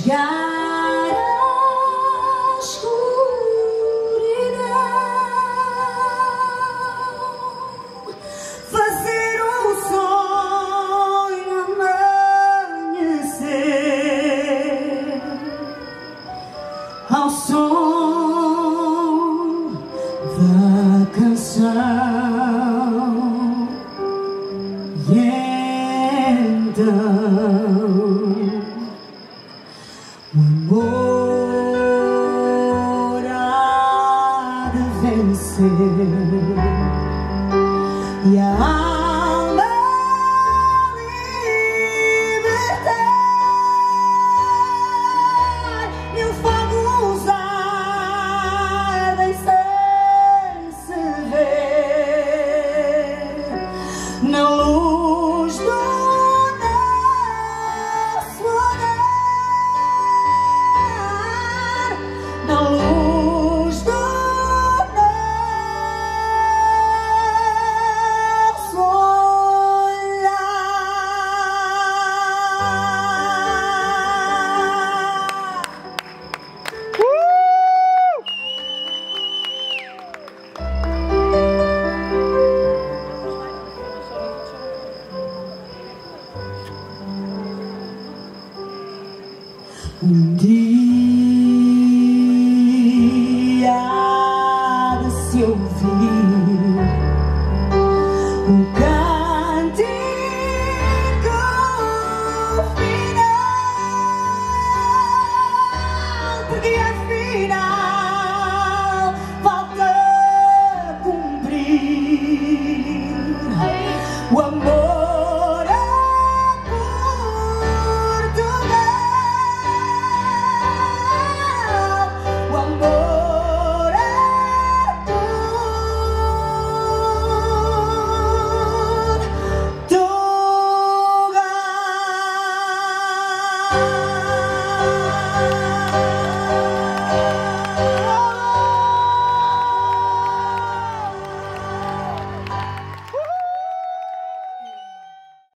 rasgar a escuridão, fazer o sonho amanhecer ao som da canção. E então o amor há de vencer e a alma libertar, e o fogo usar sem se ver na luz do nosso olhar, na luz do nosso olhar. Um dia há de se ouvir